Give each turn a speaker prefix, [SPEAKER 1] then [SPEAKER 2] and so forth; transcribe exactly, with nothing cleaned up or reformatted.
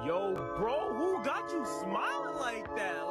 [SPEAKER 1] Yo, bro, who got you smiling like that?